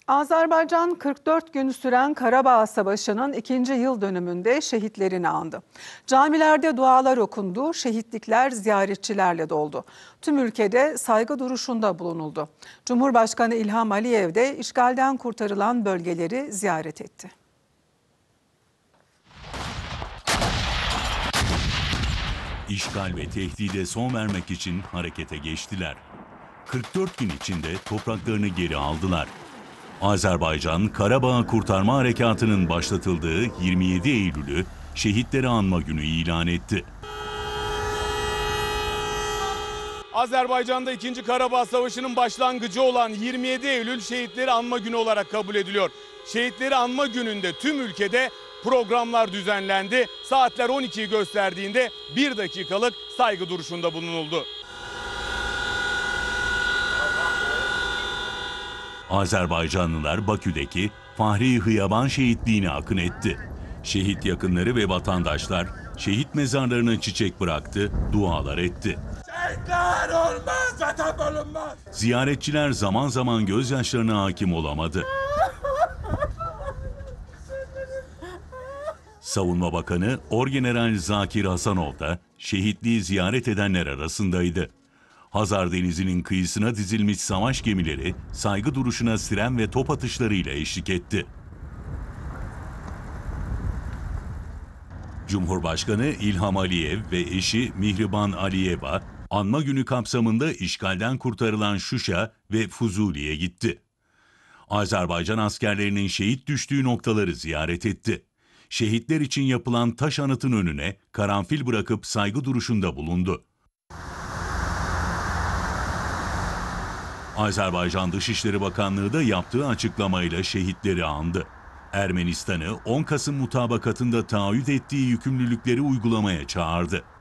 Azerbaycan 44 gün süren Karabağ Savaşı'nın 2. yıl dönümünde şehitlerini andı. Camilerde dualar okundu, şehitlikler ziyaretçilerle doldu. Tüm ülkede saygı duruşunda bulunuldu. Cumhurbaşkanı İlham Aliyev de işgalden kurtarılan bölgeleri ziyaret etti. İşgal ve tehdide son vermek için harekete geçtiler. 44 gün içinde topraklarını geri aldılar. Azerbaycan, Karabağ Kurtarma Harekatı'nın başlatıldığı 27 Eylül'ü Şehitleri Anma Günü ilan etti. Azerbaycan'da 2. Karabağ Savaşı'nın başlangıcı olan 27 Eylül Şehitleri Anma Günü olarak kabul ediliyor. Şehitleri Anma Günü'nde tüm ülkede programlar düzenlendi. Saatler 12'yi gösterdiğinde 1 dakikalık saygı duruşunda bulunuldu. Azerbaycanlılar Bakü'deki Fahri Hıyaban şehitliğine akın etti. Şehit yakınları ve vatandaşlar şehit mezarlarına çiçek bıraktı, dualar etti. Şehitler olmaz, vatan bulunmaz. Ziyaretçiler zaman zaman gözyaşlarına hakim olamadı. Savunma Bakanı Orgeneral Zakir Hasanov da şehitliği ziyaret edenler arasındaydı. Hazar Denizi'nin kıyısına dizilmiş savaş gemileri saygı duruşuna siren ve top atışlarıyla eşlik etti. Cumhurbaşkanı İlham Aliyev ve eşi Mihriban Aliyeva, anma günü kapsamında işgalden kurtarılan Şuşa ve Fuzuli'ye gitti. Azerbaycan askerlerinin şehit düştüğü noktaları ziyaret etti. Şehitler için yapılan taş anıtın önüne karanfil bırakıp saygı duruşunda bulundu. Azerbaycan Dışişleri Bakanlığı da yaptığı açıklamayla şehitleri andı. Ermenistan'ı 10 Kasım mutabakatında taahhüt ettiği yükümlülükleri uygulamaya çağırdı.